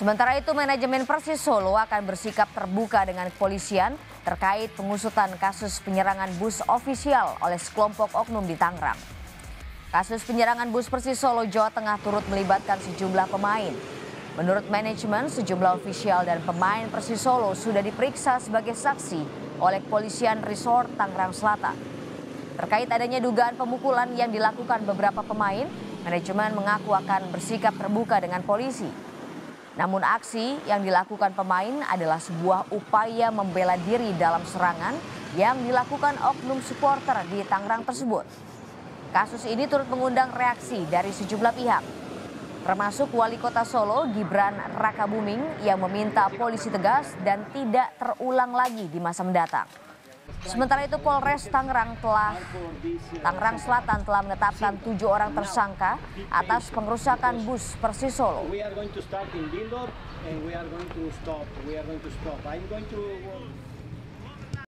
Sementara itu, manajemen Persis Solo akan bersikap terbuka dengan kepolisian terkait pengusutan kasus penyerangan bus ofisial oleh sekelompok oknum di Tangerang. Kasus penyerangan bus Persis Solo, Jawa Tengah turut melibatkan sejumlah pemain. Menurut manajemen, sejumlah ofisial dan pemain Persis Solo sudah diperiksa sebagai saksi oleh Kepolisian Resort Tangerang Selatan. Terkait adanya dugaan pemukulan yang dilakukan beberapa pemain, manajemen mengaku akan bersikap terbuka dengan polisi. Namun aksi yang dilakukan pemain adalah sebuah upaya membela diri dalam serangan yang dilakukan oknum supporter di Tangerang tersebut. Kasus ini turut mengundang reaksi dari sejumlah pihak, termasuk Wali Kota Solo Gibran Rakabuming yang meminta polisi tegas dan tidak terulang lagi di masa mendatang. Sementara itu, Polres Tangerang Selatan telah menetapkan 7 orang tersangka atas pengerusakan bus Persis Solo.